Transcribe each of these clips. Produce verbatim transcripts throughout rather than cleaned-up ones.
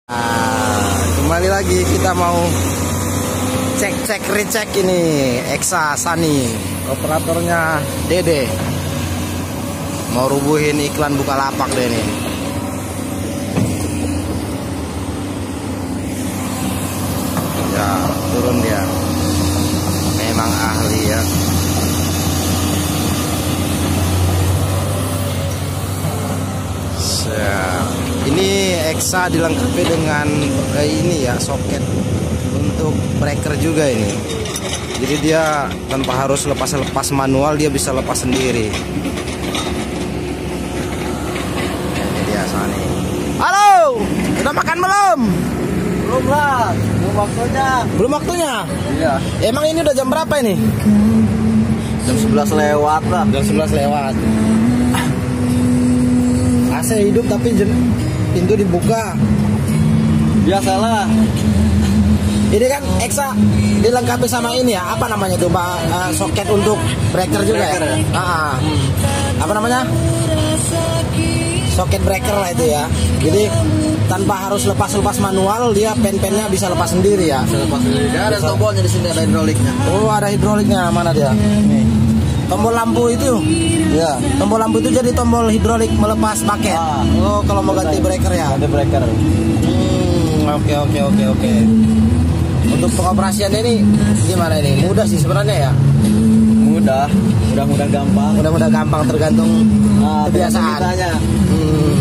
Nah, kembali lagi kita mau cek-cek recek ini Eksa Sani, operatornya Dede. Mau rubuhin iklan Bukalapak deh nih. Ya, turun dia. Memang ahli ya. Ini Eksa dilengkapi dengan eh, ini ya, soket untuk breaker juga ini. Jadi dia tanpa harus lepas-lepas manual, dia bisa lepas sendiri. Ini dia Sani. Halo, udah makan belum? Belum lah, belum waktunya. Belum waktunya? Iya. Emang ini udah jam berapa ini? Jam sebelas lewat lah. Jam sebelas lewat. A C hidup tapi pintu dibuka. Biasalah. Ini kan Eksa dilengkapi sama ini ya, apa namanya tuh, Pak? Uh, soket untuk breaker juga breaker, ya? ya? Ah, hmm. Apa namanya? Soket breaker lah itu ya. Jadi tanpa harus lepas-lepas manual, dia pen-pennya bisa lepas sendiri ya. Bisa lepas sendiri. Dia ada tombolnya di sini, ada hidroliknya. Oh, ada hidroliknya. Mana dia? Nih. Tombol lampu itu. Ya. Tombol lampu itu jadi tombol hidrolik melepas paket. Ah, oh, kalau mau ganti breaker ya. Ganti breaker. Hmm, oke oke oke oke. Untuk pengoperasian ini gimana ini? Mudah sih sebenarnya ya. Mudah, mudah-mudah gampang. Mudah-mudah gampang tergantung nah, kebiasaan. Hmm.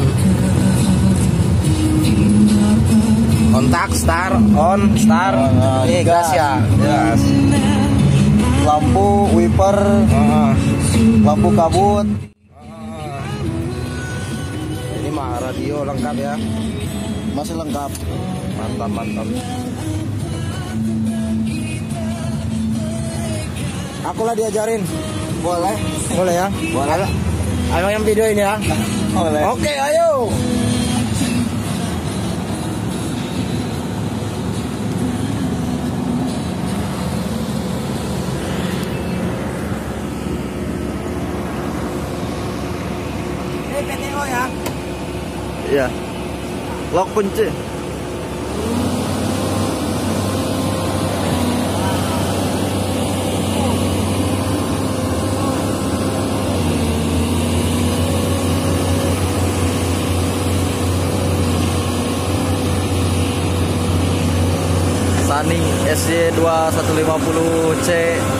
Kontak, start, on, start. Oh, ini gas ya. Gas. Lampu wiper, uh, lampu kabut. Uh, ini mah radio lengkap ya. Masih lengkap. Mantap mantap. Aku lah diajarin. Boleh. Boleh ya? Boleh. Ayo yang video ini ya. Boleh. Oke, ayo. Ini P T O ya? Iya. Lock kunci. Sani S Y dua satu lima nol C.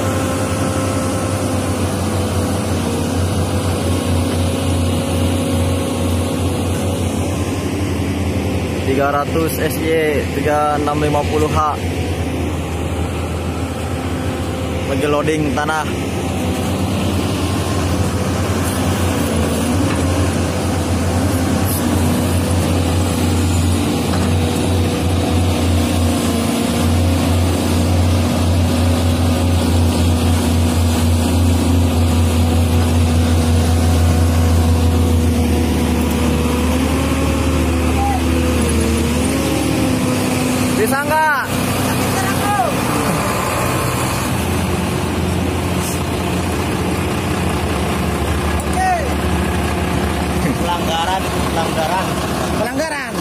tiga ratus S Y tiga enam lima nol H. Lagi loading tanah. Bisa nggak? Oke. Pelanggaran, pelanggaran, Pelanggaran.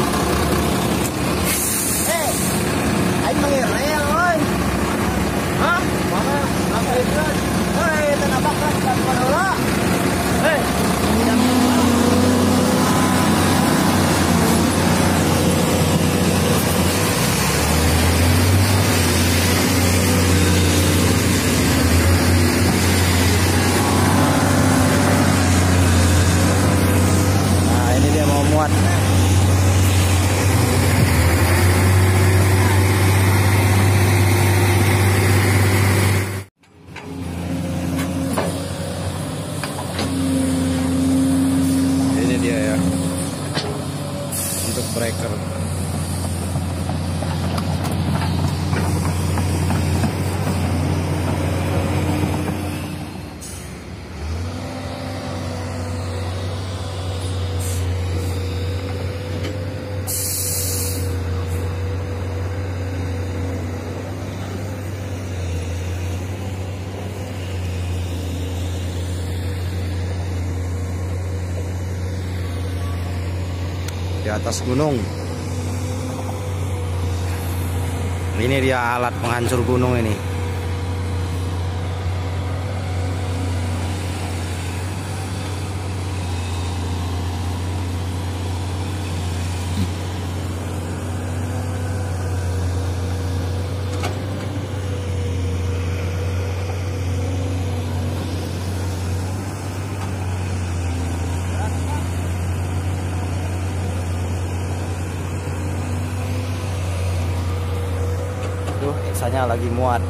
Eh, ayo mengirel, oi. Hah? mana? Apa itu? Hei, tanah bakar kan panola. Hei. Muat. Ini dia ya, untuk breaker. di atas gunung. Ini dia alat penghancur gunung ini. Tuh, eksanya lagi muat.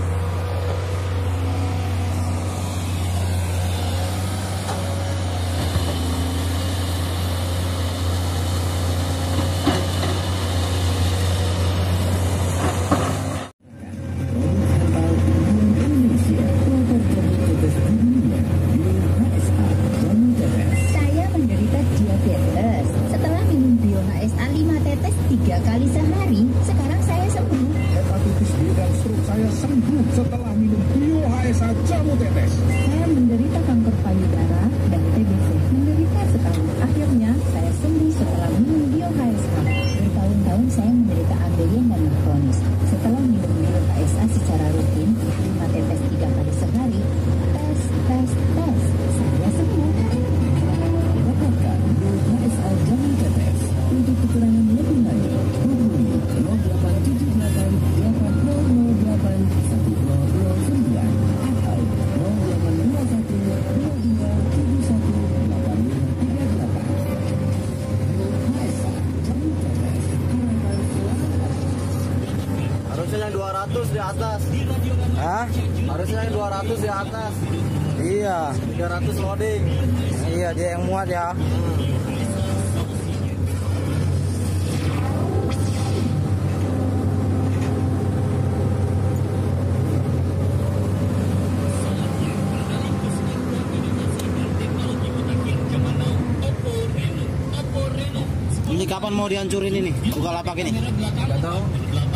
Saya menderita diabetes. Setelah minum Bio H S A lima tetes tiga kali sehari, sekarang saya sembuh. Hepatitis B dan stroke saya sembuh setelah minum Bio H S A jamu tetes. Saya menderita kanker payudara dan T B C. Menderita sekali. Akhirnya saya sembuh setelah minum Bio H S A. Bertahun-tahun saya menderita ambeien dan kronis. Setelah minum Bio H S A secara rutin, lima tetes tiga kali sehari, tes, tes, tes, saya sembuh. Dapatkan Bio H S A jamu tetes. Untuk keterangan lebih lanjut, hubungi nol delapan tujuh delapan delapan nol nol delapan satu nol nol sembilan atau nol delapan dua satu dua dua tujuh satu delapan lima tiga delapan. Bio H S A jamu tetes. Harapan selamat. Harusnya yang dua ratus di atas. Hah? Harusnya yang dua ratus di atas. Iya. tiga ratus loading. Iya, dia yang muat ya. Ini kapan mau dihancurin ini? Bukalapak ini? Enggak tahu.